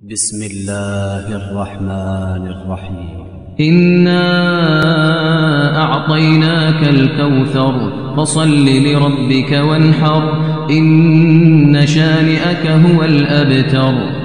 بسم الله الرحمن الرحيم. إنا أعطيناك الكوثر فصل لربك وانحر إن شانئك هو الأبتر.